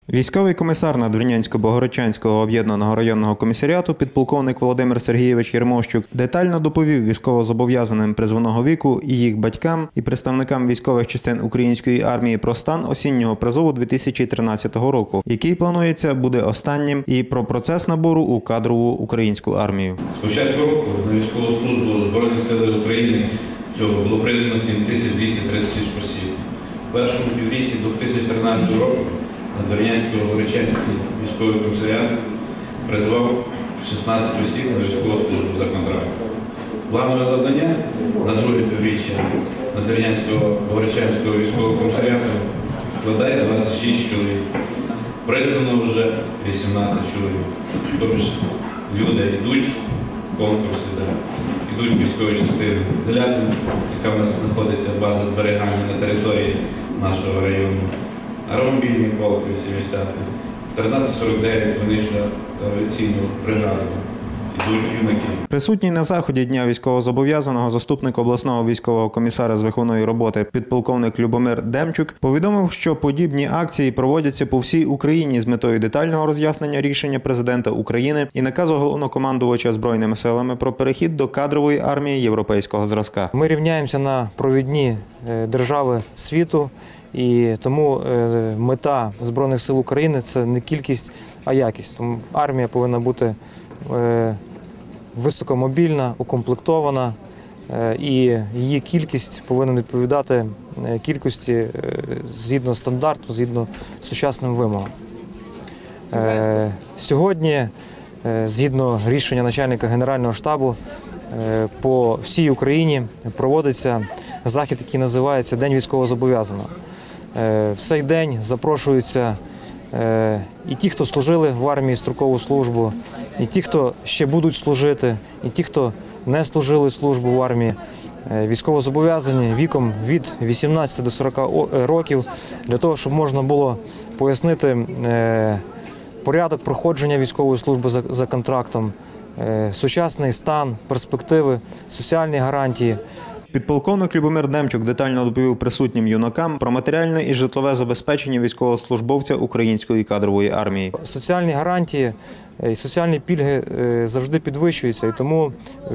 Військовий комісар Надвірнянсько-Богородчанського об'єднаного районного комісаріату підполковник Володимир Сергійович Єрмощук детально доповів військовозобов'язаним призовного віку і їх батькам і представникам військових частин української армії про стан осіннього призову 2013 року, який планується буде останнім, і про процес набору у кадрову українську армію. З початку року на військову службу Збройних сил України цього було призвано 7236 осіб. В першому півріччі 2013 року Надвірнянсько-Богородчанський військовий комісаріат призвав 16 осіб на військову службу за контрактом. Планове завдання на друге півріччя Надвірнянсько-Богородчанського військового комісаріату складає 26 чоловік. Призвано вже 18 чоловік. Тобто люди йдуть в конкурси, йдуть в військові частини. Делятина, яка в нас знаходиться база зберігання на території нашого району. Аеромобільний полк 80-й, 1349 винищено авіаційну бригаду. Ідуть юнаки. Присутній на заході Дня військовозобов'язаного заступник обласного військового комісара з виховної роботи підполковник Любомир Демчук повідомив, що подібні акції проводяться по всій Україні з метою детального роз'яснення рішення президента України і наказу головнокомандувача Збройними силами про перехід до кадрової армії європейського зразка. Ми рівняємося на провідні держави світу. І тому мета Збройних сил України – це не кількість, а якість. Тому армія повинна бути високомобільна, укомплектована, і її кількість повинна відповідати кількості згідно стандарту, згідно сучасним вимогам. Сьогодні, згідно рішення начальника Генерального штабу, по всій Україні проводиться захід, який називається День військовозобов'язаного. В цей день запрошуються і ті, хто служили в армії строкову службу, і ті, хто ще будуть служити, і ті, хто не служили службу в армії, військовозобов'язані віком від 18 до 40 років, для того, щоб можна було пояснити порядок проходження військової служби за контрактом, сучасний стан, перспективи, соціальні гарантії. Підполковник Любомир Демчук детально доповів присутнім юнакам про матеріальне і житлове забезпечення військовослужбовця української кадрової армії. Соціальні гарантії і соціальні пільги завжди підвищуються, і тому,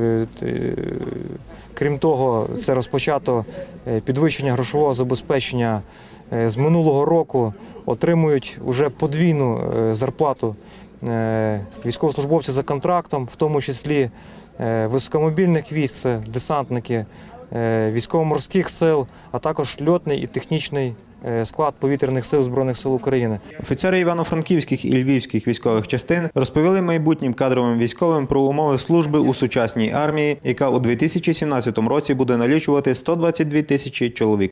крім того, це розпочато підвищення грошового забезпечення. З минулого року отримують вже подвійну зарплату військовослужбовці за контрактом, в тому числі високомобільних військ, це десантники, військово-морських сил, а також льотний і технічний склад повітряних сил Збройних сил України. Офіцери івано-франківських і львівських військових частин розповіли майбутнім кадровим військовим про умови служби у сучасній армії, яка у 2017 році буде налічувати 122 тисячі чоловік.